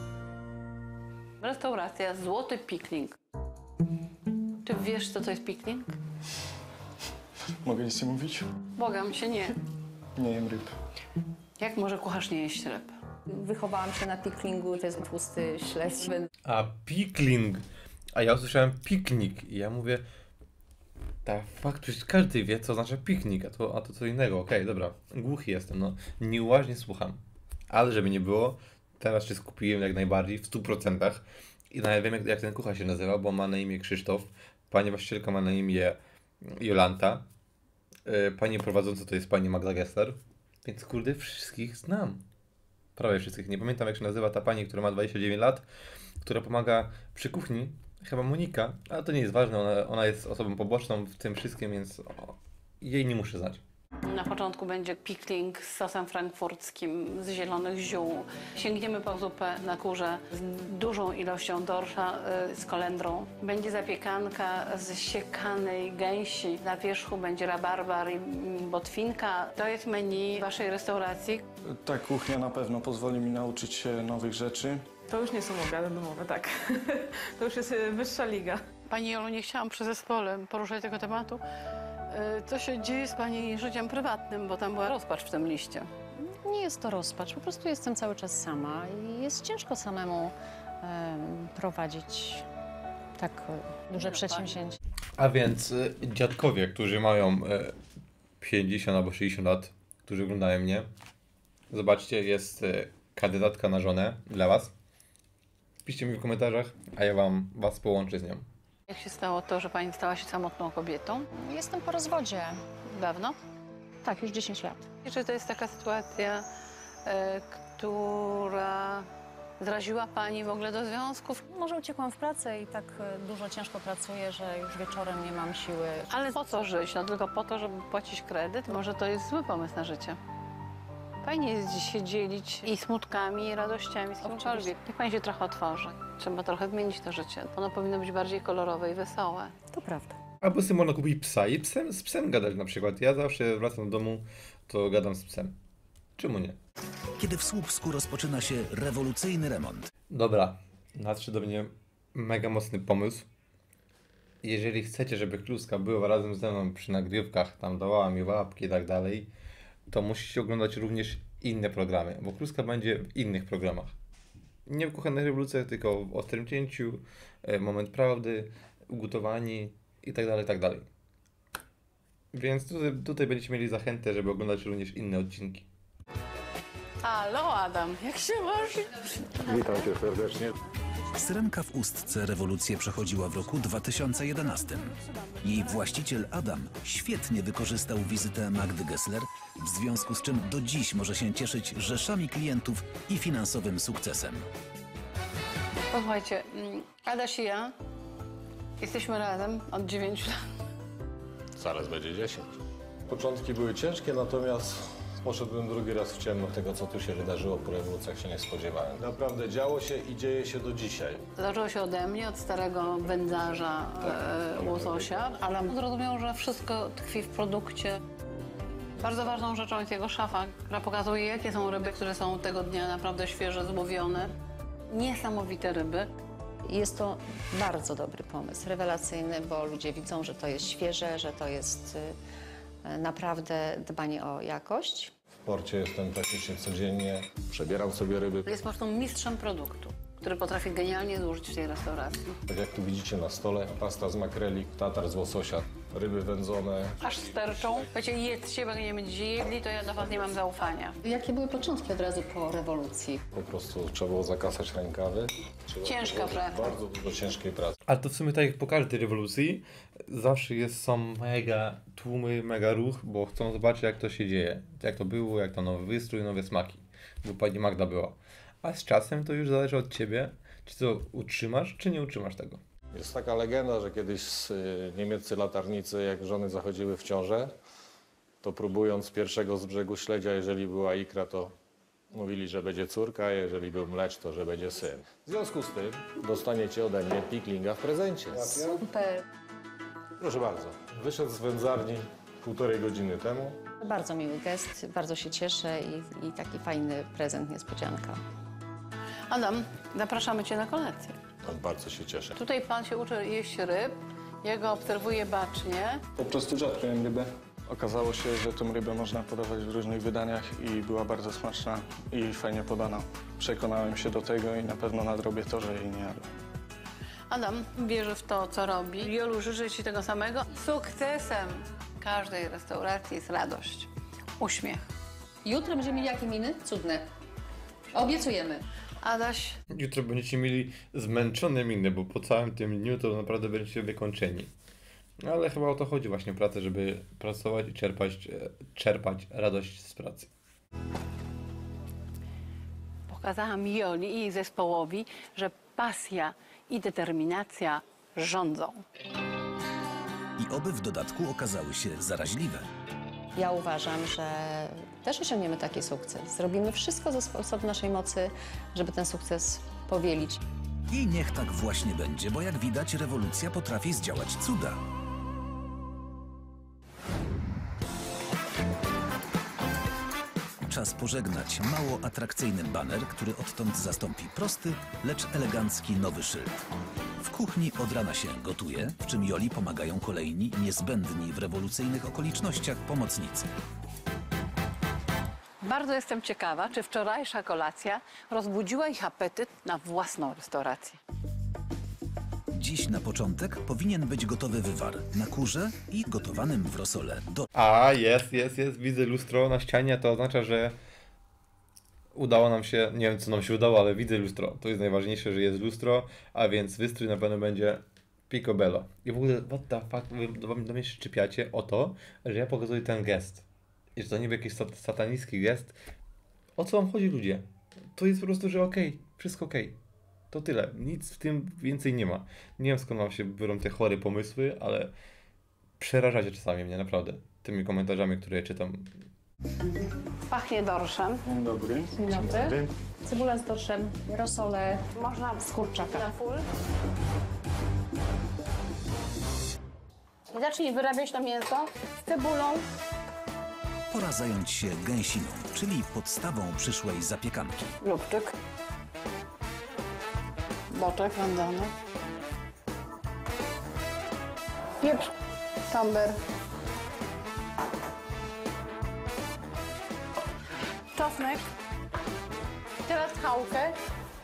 restauracja Złoty Piknik. Czy wiesz, co to jest piknik? Mogę nic nie mówić? Błagam cię, nie. Nie jem ryb. Jak może kucharz nie jeść ryb? Wychowałam się na piklingu, to jest tłusty śledź. A pikling. A ja usłyszałem piknik. I ja mówię, fakt, przecież każdy wie, co znaczy piknik, a to co innego. Okej, dobra. Głuchy jestem, no. Nieuważnie słucham. Ale żeby nie było, teraz się skupiłem jak najbardziej, w 100%. I nawet wiem, jak ten kucharz się nazywa, bo ma na imię Krzysztof. Pani właścicielka ma na imię Jolanta. Pani prowadząca to jest pani Magda Gessler. Więc kurde, wszystkich znam. Prawie wszystkich. Nie pamiętam, jak się nazywa ta pani, która ma 29 lat, która pomaga przy kuchni. Chyba Monika, ale to nie jest ważne. Ona jest osobą poboczną w tym wszystkim, więc jej nie muszę znać. Na początku będzie pikling z sosem frankfurckim, z zielonych ziół. Sięgniemy po zupę na kurze z dużą ilością dorsza z kolendrą. Będzie zapiekanka z siekanej gęsi. Na wierzchu będzie rabarbar i botwinka. To jest menu waszej restauracji. Ta kuchnia na pewno pozwoli mi nauczyć się nowych rzeczy. To już nie są obiady domowe, tak. To już jest wyższa liga. Pani Jolu, nie chciałam przy zespole poruszać tego tematu. Co się dzieje z pani życiem prywatnym, bo tam była rozpacz w tym liście. Nie jest to rozpacz, po prostu jestem cały czas sama i jest ciężko samemu prowadzić tak duże przedsięwzięcie. A więc dziadkowie, którzy mają 50 albo 60 lat, którzy oglądają mnie, zobaczcie, jest kandydatka na żonę dla was. Piszcie mi w komentarzach, a ja was połączę z nią. Jak się stało to, że pani stała się samotną kobietą? Jestem po rozwodzie. Dawno? Tak, już 10 lat. I czy to jest taka sytuacja, która zraziła pani w ogóle do związków? Może uciekłam w pracę i tak dużo ciężko pracuję, że już wieczorem nie mam siły. Ale po co żyć? No tylko po to, żeby płacić kredyt? Może to jest zły pomysł na życie. Fajnie jest dziś się dzielić i smutkami, i radościami z kimkolwiek. Niech pani się trochę otworzy. Trzeba trochę zmienić to życie. Ono powinno być bardziej kolorowe i wesołe. To prawda. Albo sobie można kupić psa i z psem gadać na przykład. Ja zawsze wracam do domu, to gadam z psem. Czemu nie? Kiedy w Słupsku rozpoczyna się rewolucyjny remont. Dobra, nadszedł do mnie mega mocny pomysł. Jeżeli chcecie, żeby Kluska była razem ze mną przy nagrywkach, tam dawała mi łapki i tak dalej, to musicie oglądać również inne programy, bo Kluska będzie w innych programach. Nie w Kuchennych Rewolucjach, tylko w Ostrym Cięciu, Moment Prawdy, Ugotowani i tak dalej, tak dalej. Więc tutaj będziecie mieli zachętę, żeby oglądać również inne odcinki. Halo Adam, jak się masz? Witam cię serdecznie. Syrenka w Ustce rewolucję przechodziła w roku 2011. Jej właściciel Adam świetnie wykorzystał wizytę Magdy Gessler, w związku z czym do dziś może się cieszyć rzeszami klientów i finansowym sukcesem. Posłuchajcie, Adaś i ja jesteśmy razem od 9 lat. Zaraz będzie 10. Początki były ciężkie, natomiast poszedłem drugi raz w ciemno. Tego, co tu się wydarzyło po rewolucjach, się nie spodziewałem. Naprawdę działo się i dzieje się do dzisiaj. Zaczęło się ode mnie, od starego wędzarza łososia. Adam zrozumiał, że wszystko tkwi w produkcie. Bardzo ważną rzeczą jest jego szafa, która pokazuje, jakie są ryby, które są tego dnia naprawdę świeże, złowione. Niesamowite ryby. Jest to bardzo dobry pomysł, rewelacyjny, bo ludzie widzą, że to jest świeże, że to jest naprawdę dbanie o jakość. W porcie jestem praktycznie codziennie. Przebieram sobie ryby. Jest po prostu mistrzem produktu, który potrafi genialnie złożyć w tej restauracji. Tak jak tu widzicie na stole, pasta z makreli, tatar z łososia, ryby wędzone. Aż sterczą. Wiecie, jedzcie, bo jak nie będziecie jedli, to ja do was nie mam zaufania. Jakie były początki od razu po rewolucji? Po prostu trzeba było zakasać rękawy. Ciężka praca. Bardzo dużo ciężkiej pracy. Ale to w sumie tak jak po każdej rewolucji, zawsze są mega tłumy, mega ruch, bo chcą zobaczyć, jak to się dzieje. Jak to było, jak to nowy wystrój, nowe smaki. Bo pani Magda była. A z czasem to już zależy od ciebie, czy to utrzymasz, czy nie utrzymasz tego. Jest taka legenda, że kiedyś niemieccy latarnicy, jak żony zachodziły w ciążę, to próbując pierwszego z brzegu śledzia, jeżeli była ikra, to mówili, że będzie córka, a jeżeli był mlecz, to że będzie syn. W związku z tym dostaniecie ode mnie piklinga w prezencie. Super. Proszę bardzo. Wyszedł z wędzarni 1,5 godziny temu. Bardzo miły gest, bardzo się cieszę i taki fajny prezent, niespodzianka. Adam, zapraszamy cię na kolację. Bardzo się cieszę. Tutaj pan się uczy jeść ryb, ja go obserwuję bacznie. Po prostu rzadkiem rybę. Okazało się, że tę rybę można podawać w różnych wydaniach i była bardzo smaczna i fajnie podana. Przekonałem się do tego i na pewno nadrobię to, że jej nie jadłem. Adam wierzy w to, co robi. Jolu, życzę ci tego samego. Sukcesem każdej restauracji jest radość, uśmiech. Jutro będziemy mieli jakie miny? Cudne. Obiecujemy. Adaś, Jutro będziecie mieli zmęczone miny, bo po całym tym dniu to naprawdę będziecie wykończeni. No, ale chyba o to chodzi właśnie w pracy, żeby pracować i czerpać radość z pracy. pokazałam Joli i jej zespołowi, że pasja i determinacja rządzą. I oby w dodatku okazały się zaraźliwe. Ja uważam, że też osiągniemy taki sukces. Zrobimy wszystko, co w naszej mocy, żeby ten sukces powielić. I niech tak właśnie będzie, bo jak widać, rewolucja potrafi zdziałać cuda. Czas pożegnać mało atrakcyjny baner, który odtąd zastąpi prosty, lecz elegancki nowy szyld. W kuchni od rana się gotuje, w czym Joli pomagają kolejni, niezbędni w rewolucyjnych okolicznościach pomocnicy. Bardzo jestem ciekawa, czy wczorajsza kolacja rozbudziła ich apetyt na własną restaurację. Dziś na początek powinien być gotowy wywar na kurze i gotowanym w rosole do... A, jest. Widzę lustro na ścianie, to oznacza, że udało nam się, nie wiem co nam się udało, ale widzę lustro. To jest najważniejsze, że jest lustro, a więc wystrój na pewno będzie picobello. I w ogóle, what the fuck, wy do mnie się czepiacie o to, że ja pokazuję ten gest. I że to niby jakiś satanicki gest. O co wam chodzi, ludzie? To jest po prostu, że okej, wszystko okej. To tyle. Nic w tym więcej nie ma. Nie wiem skąd wam się biorą te chore pomysły, ale przerażacie czasami mnie naprawdę tymi komentarzami, które ja czytam. Pachnie dorszem. Dzień dobry. Dzień dobry. Cebula z dorszem, rosole, Można z kurczaka. na full. Zacznij wyrabiać to mięso z cebulą. Pora zająć się gęsiną, czyli podstawą przyszłej zapiekanki. Lubczyk. Boczek wędzony. Pieprz. Kamber. Czosnek. Teraz chałkę.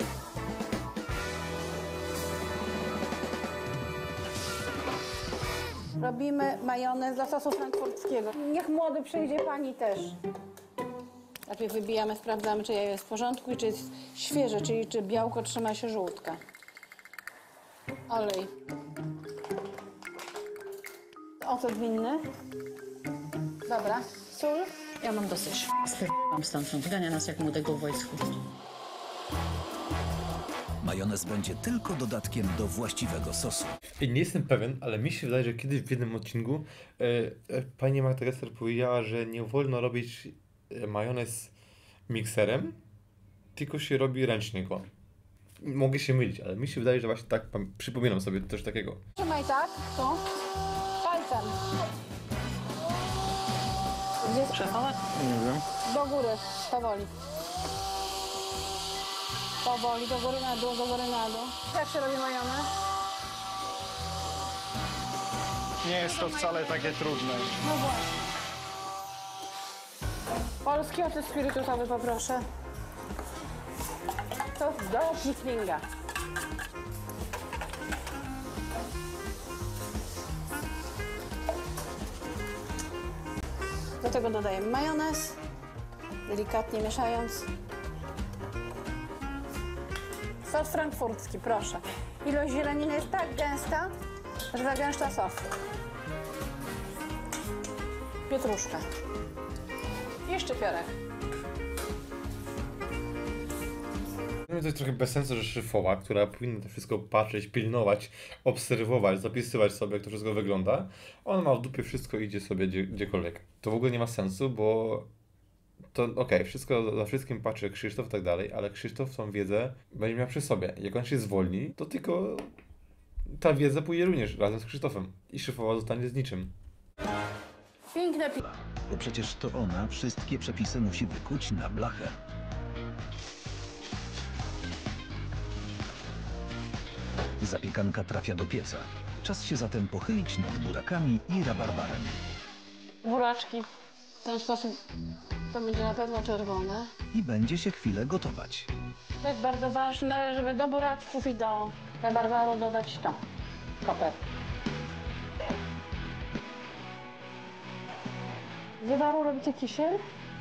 Robimy majonez dla sosu frankfurckiego. Niech młody przyjdzie, pani też. Najpierw wybijamy, sprawdzamy, czy jajo jest w porządku i czy jest świeże, czyli czy białko trzyma się żółtka. Olej. Ocet winny. Dobra. Sól. Ja mam dosyć. Spycham stamtąd. Gania nas jak młodego w wojsku. Majonez będzie tylko dodatkiem do właściwego sosu. I nie jestem pewien, ale mi się wydaje, że kiedyś w jednym odcinku pani Magda Gessler powiedziała, że nie wolno robić majonez mikserem, tylko się robi ręcznie go. Mogę się mylić, ale mi się wydaje, że właśnie tak przypominam sobie coś takiego. Trzymaj tak, tu. Palcem. Gdzie Szefowa? Nie wiem. do góry, powoli. Powoli, do góry, na dół, do góry, na dół. Jak się robi majonez? Nie jest to wcale takie trudne. No właśnie. Polski ocet spirytusowy poproszę. To do Kislinga. Do tego dodajemy majonez, delikatnie mieszając. Sos frankfurcki, proszę. Ilość zieleniny jest tak gęsta, że zagęszcza sos. Pietruszka. I szczypiorek. mnie to jest trochę bez sensu, że szefowa, która powinna to wszystko patrzeć, pilnować, obserwować, zapisywać sobie, jak to wszystko wygląda, ona ma w dupie wszystko i idzie sobie gdziekolwiek. To w ogóle nie ma sensu, bo to okej, wszystko za wszystkim patrzy Krzysztof i tak dalej, ale Krzysztof tą wiedzę będzie miał przy sobie. Jak on się zwolni, to tylko ta wiedza pójdzie również razem z Krzysztofem i szefowa zostanie z niczym. Piękne Bo przecież to ona wszystkie przepisy musi wykuć na blachę. Zapiekanka trafia do pieca. Czas się zatem pochylić nad burakami i rabarbarem. Buraczki w ten sposób to będzie na pewno czerwone. I będzie się chwilę gotować. To jest bardzo ważne, żeby do buraczków i do rabarbaru dodać to, koper. Z wywaru robicie kisiel?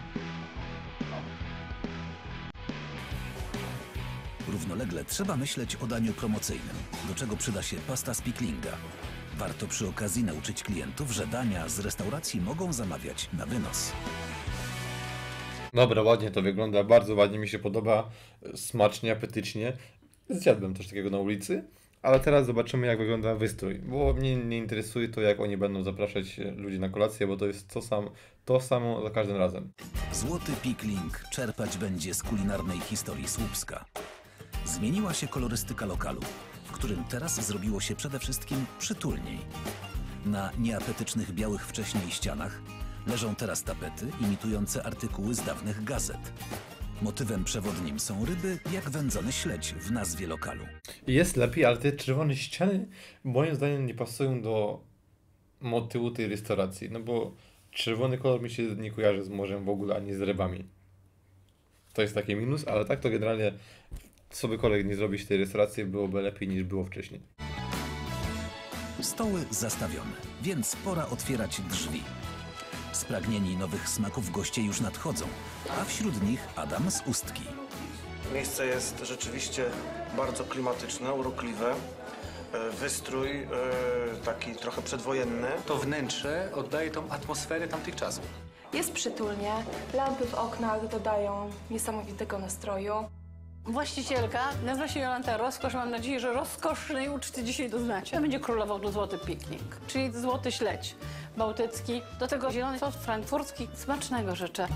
Równolegle trzeba myśleć o daniu promocyjnym, do czego przyda się pasta z picklinga. Warto przy okazji nauczyć klientów, że dania z restauracji mogą zamawiać na wynos. Dobra, ładnie to wygląda, bardzo ładnie mi się podoba, smacznie, apetycznie. Zjadłem też takiego na ulicy, ale teraz zobaczymy, jak wygląda wystrój, bo mnie nie interesuje to, jak oni będą zapraszać ludzi na kolację, bo to jest to samo za każdym razem. Złoty pickling czerpać będzie z kulinarnej historii Słupska. Zmieniła się kolorystyka lokalu, w którym teraz zrobiło się przede wszystkim przytulniej. Na nieapetycznych białych wcześniej ścianach leżą teraz tapety imitujące artykuły z dawnych gazet. Motywem przewodnim są ryby jak wędzony śledź w nazwie lokalu. Jest lepiej, ale te czerwone ściany moim zdaniem nie pasują do motywu tej restauracji, no bo czerwony kolor mi się nie kojarzy z morzem w ogóle, ani z rybami. To jest taki minus, ale tak to generalnie co by kolej nie zrobić tej restauracji, byłoby lepiej niż było wcześniej. Stoły zastawione, więc pora otwierać drzwi. Spragnieni nowych smaków goście już nadchodzą, a wśród nich Adam z Ustki. Miejsce jest rzeczywiście bardzo klimatyczne, urokliwe. Wystrój taki trochę przedwojenny. To wnętrze oddaje tą atmosferę tamtych czasów. Jest przytulnie, lampy w oknach dodają niesamowitego nastroju. Właścicielka nazywa się Jolanta Rozkosz. Mam nadzieję, że rozkosznej uczty dzisiaj doznacie. Będzie królował tu złoty piknik, czyli złoty śledź bałtycki. Do tego zielony sos frankfurcki. Smacznego życzę.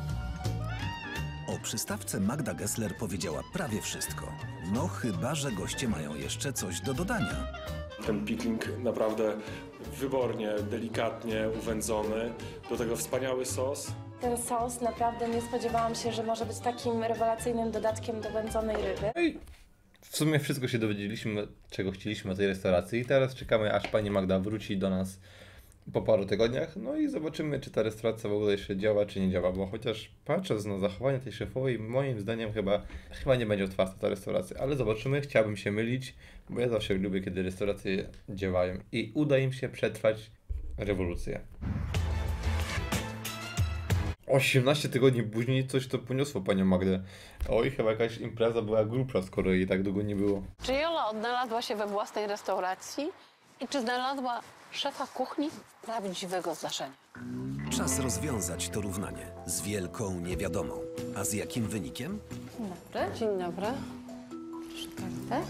O przystawce Magda Gessler powiedziała prawie wszystko. No chyba, że goście mają jeszcze coś do dodania. Ten pickling naprawdę wybornie, delikatnie uwędzony. Do tego wspaniały sos. Ten sos naprawdę nie spodziewałam się, że może być takim rewelacyjnym dodatkiem do wędzonej ryby. I w sumie wszystko się dowiedzieliśmy, czego chcieliśmy o tej restauracji i teraz czekamy, aż pani Magda wróci do nas po paru tygodniach, no i zobaczymy, czy ta restauracja w ogóle jeszcze działa, czy nie działa, bo chociaż patrząc na zachowanie tej szefowej, moim zdaniem chyba nie będzie otwarta ta restauracja, ale zobaczymy, chciałbym się mylić, bo ja zawsze lubię, kiedy restauracje działają i uda im się przetrwać rewolucję. 18 tygodni później coś to poniosło panią Magdę. Oj, chyba jakaś impreza była grubsza, skoro jej tak długo nie było. Czy Jola odnalazła się we własnej restauracji i czy znalazła szefa kuchni prawdziwego zdarzenia? Czas rozwiązać to równanie z wielką niewiadomą. A z jakim wynikiem? Dzień dobry. Dzień dobry. Proszę kartę.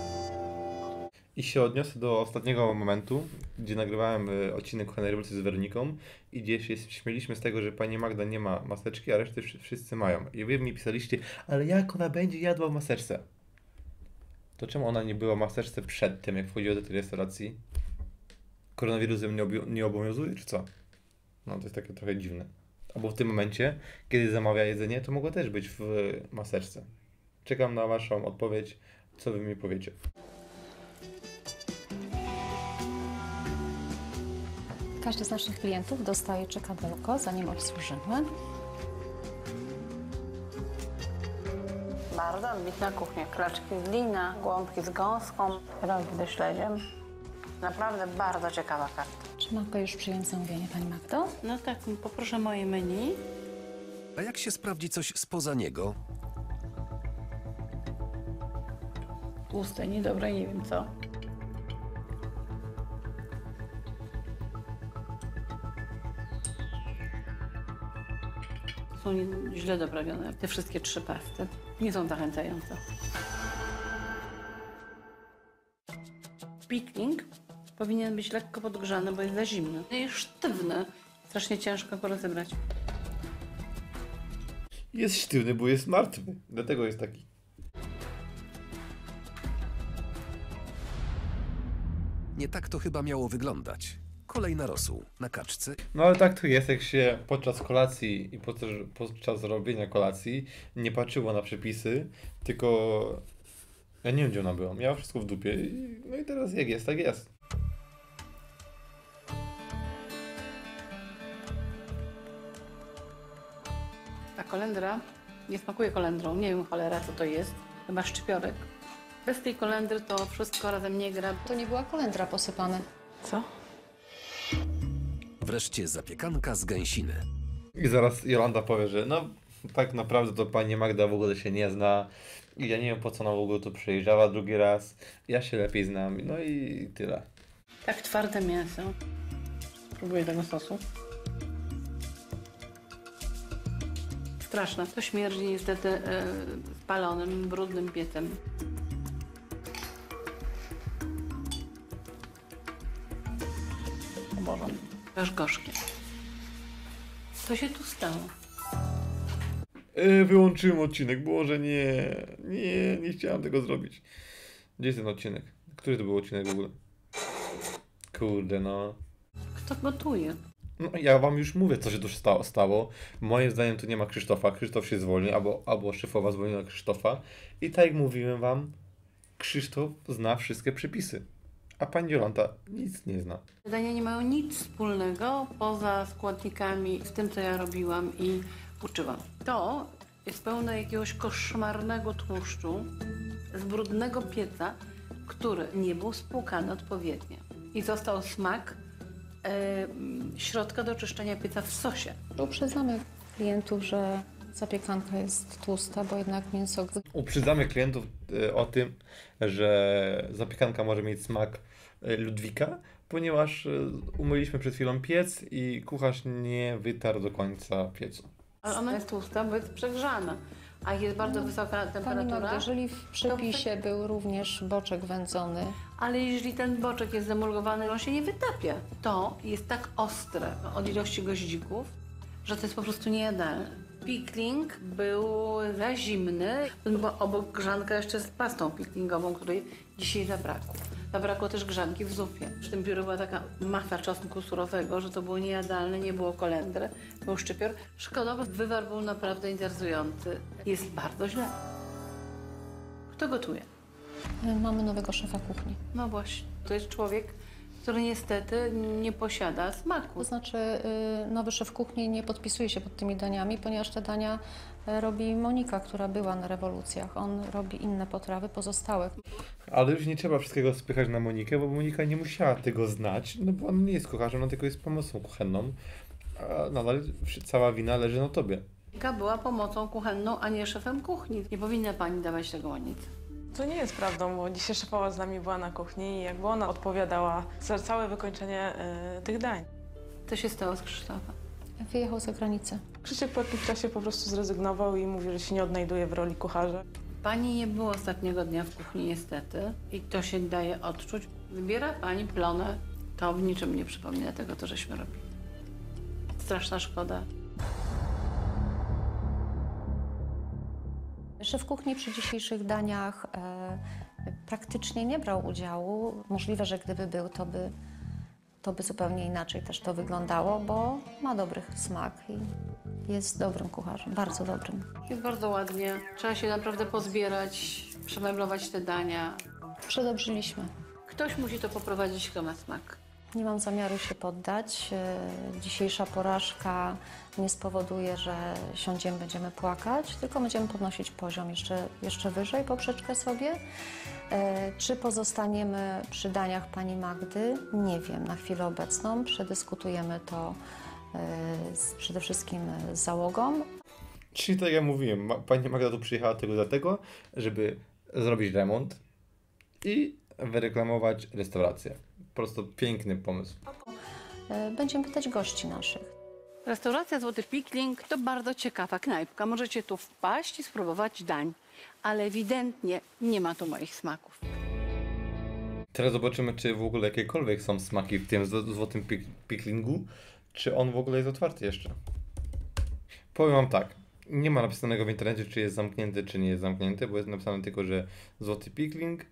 I się odniosę do ostatniego momentu, gdzie nagrywałem odcinek Kochanej Rewolucji z Weroniką i gdzie się śmieliśmy z tego, że pani Magda nie ma maseczki, a reszty wszyscy mają. I wy mi pisaliście, ale jak ona będzie jadła w maseczce? To czemu ona nie była w maseczce przed tym, jak wchodziła do tej restauracji? Koronawirus ją nie obowiązuje, czy co? No to jest takie trochę dziwne. Albo w tym momencie, kiedy zamawia jedzenie, to mogła też być w maseczce. Czekam na waszą odpowiedź, co wy mi powiecie. Każdy z naszych klientów dostaje czekadełko, zanim obsłużymy. Bardzo ambitna kuchnia. Klaczki z lina, głąbki z gąską, rogi ze śledziem. Naprawdę bardzo ciekawa karta. Czy mogę już przyjąć zamówienie, pani Magdo? No tak, poproszę moje menu. A jak się sprawdzi coś spoza niego? Tłuste, niedobre, nie wiem co. Są źle doprawione, te wszystkie 3 pasty. nie są zachęcające. Pickling powinien być lekko podgrzany, bo jest za zimny. Jest sztywny. Strasznie ciężko go rozebrać. Jest sztywny, bo jest martwy. Dlatego jest taki. Nie tak to chyba miało wyglądać. Kolejna rosół na kaczce. No ale tak to jest, jak się podczas kolacji i podczas robienia kolacji nie patrzyło na przepisy, tylko ja nie wiem, gdzie ona była. Miała wszystko w dupie no i teraz jak jest, tak jest. Ta kolendra nie smakuje kolendrą. Nie wiem, cholera, co to jest. Chyba szczypiorek. Bez tej kolendry to wszystko razem nie gra. To nie była kolendra posypane. Co? Wreszcie zapiekanka z gęsiny. I zaraz Jolanta powie, że no tak naprawdę to pani Magda w ogóle się nie zna i ja nie wiem, po co ona w ogóle tu przyjeżdżała drugi raz. Ja się lepiej znam. No i tyle. Tak twarde mięso. Próbuję tego sosu. Straszne. To śmierdzi niestety spalonym, brudnym piecem. O Boże. Aż gorzkie. Co się tu stało? Wyłączyłem odcinek. Boże, nie chciałem tego zrobić. Gdzie jest ten odcinek? Który to był odcinek w ogóle? Kurde, no. Kto gotuje? No, ja wam już mówię, co się tu stało. Moim zdaniem tu nie ma Krzysztofa. Krzysztof się zwolnił, albo szefowa zwolniła Krzysztofa. I tak jak mówiłem wam, Krzysztof zna wszystkie przepisy. A pani Jolanta nic nie zna. Dania nie mają nic wspólnego poza składnikami z tym, co ja robiłam i uczyłam. To jest pełne jakiegoś koszmarnego tłuszczu z brudnego pieca, który nie był spłukany odpowiednio. I został smak środka do czyszczenia pieca w sosie. Uprzedzamy klientów, że zapiekanka jest tłusta, bo jednak mięso... Uprzedzamy klientów o tym, że zapiekanka może mieć smak Ludwika, ponieważ umyliśmy przed chwilą piec i kucharz nie wytarł do końca piecu. Ale ona jest tłusta, bo jest przegrzana. A jest bardzo wysoka temperatura. Pani Magda, jeżeli w przepisie był również boczek wędzony. Ale jeżeli ten boczek jest zemulgowany, on się nie wytapia. To jest tak ostre od ilości goździków, że to jest po prostu niejadalne. Pickling był za zimny, bo obok grzanka jeszcze z pastą picklingową, której dzisiaj zabrakło. Zabrakło też grzanki w zupie. W tym pióru była taka masa czosnku surowego, że to było niejadalne, nie było kolendry, był szczypior. Szkoda, bo wywar był naprawdę interesujący. Jest bardzo źle. Kto gotuje? Mamy nowego szefa kuchni. No właśnie, to jest człowiek, który niestety nie posiada smaku. To znaczy nowy szef kuchni nie podpisuje się pod tymi daniami, ponieważ te dania robi Monika, która była na rewolucjach. On robi inne potrawy pozostałe. Ale już nie trzeba wszystkiego spychać na Monikę, bo Monika nie musiała tego znać, no bo on nie jest kucharzem, on tylko jest pomocą kuchenną. A nadal cała wina leży na tobie. Monika była pomocą kuchenną, a nie szefem kuchni. Nie powinna pani dawać tego Monice. To nie jest prawdą, bo dzisiaj szefowa z nami była na kuchni i jakby ona odpowiadała za całe wykończenie tych dań. Co się stało z Krzysztofem? Wyjechał za granicę. Krzysiek po jakimś czasie po prostu zrezygnował i mówi, że się nie odnajduje w roli kucharza. Pani nie było ostatniego dnia w kuchni niestety i to się daje odczuć. Wybiera pani plonę, to w niczym nie przypomina tego, co żeśmy robili. Straszna szkoda. Szef kuchni przy dzisiejszych daniach praktycznie nie brał udziału. Możliwe, że gdyby był, to by zupełnie inaczej też to wyglądało, bo ma dobry smak i jest dobrym kucharzem, bardzo dobrym. Jest bardzo ładnie. Trzeba się naprawdę pozbierać, przemeblować te dania. Przedobrzyliśmy. Ktoś musi to poprowadzić, kto ma smak. Nie mam zamiaru się poddać. Dzisiejsza porażka nie spowoduje, że siądziemy, będziemy płakać, tylko będziemy podnosić poziom jeszcze wyżej, poprzeczkę sobie. Czy pozostaniemy przy daniach pani Magdy? Nie wiem, na chwilę obecną. Przedyskutujemy to przede wszystkim z załogą. Czyli tak jak mówiłem, pani Magda tu przyjechała tylko dlatego, żeby zrobić remont i wyreklamować restaurację. Po prostu piękny pomysł. Będziemy pytać gości naszych. Restauracja Złoty Pikling to bardzo ciekawa knajpka. Możecie tu wpaść i spróbować dań, ale ewidentnie nie ma tu moich smaków. Teraz zobaczymy, czy w ogóle jakiekolwiek są smaki w tym Złotym Piklingu, czy on w ogóle jest otwarty jeszcze. Powiem wam tak, nie ma napisanego w internecie, czy jest zamknięty, czy nie jest zamknięty, bo jest napisane tylko, że Złoty Pikling,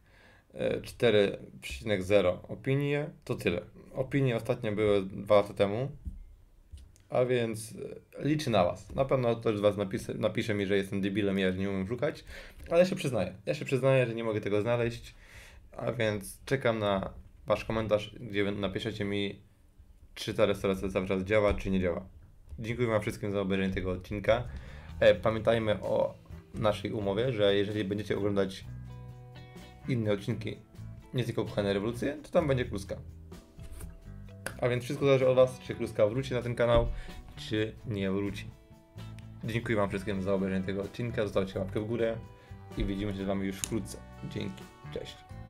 4,0 opinie, to tyle. Opinie ostatnio były 2 lata temu, a więc liczę na was. Na pewno ktoś z was napisze mi, że jestem debilem, ja nie umiem szukać, ale się przyznaję. Ja się przyznaję, że nie mogę tego znaleźć, a więc czekam na wasz komentarz, gdzie napiszecie mi, czy ta restauracja cały czas działa, czy nie działa. Dziękuję wam wszystkim za obejrzenie tego odcinka. Pamiętajmy o naszej umowie, że jeżeli będziecie oglądać inne odcinki, nie tylko Kuchenne Rewolucje, to tam będzie Kluska. A więc wszystko zależy od was, czy Kluska wróci na ten kanał, czy nie wróci. Dziękuję wam wszystkim za obejrzenie tego odcinka, zostawcie łapkę w górę i widzimy się z wami już wkrótce. Dzięki, cześć.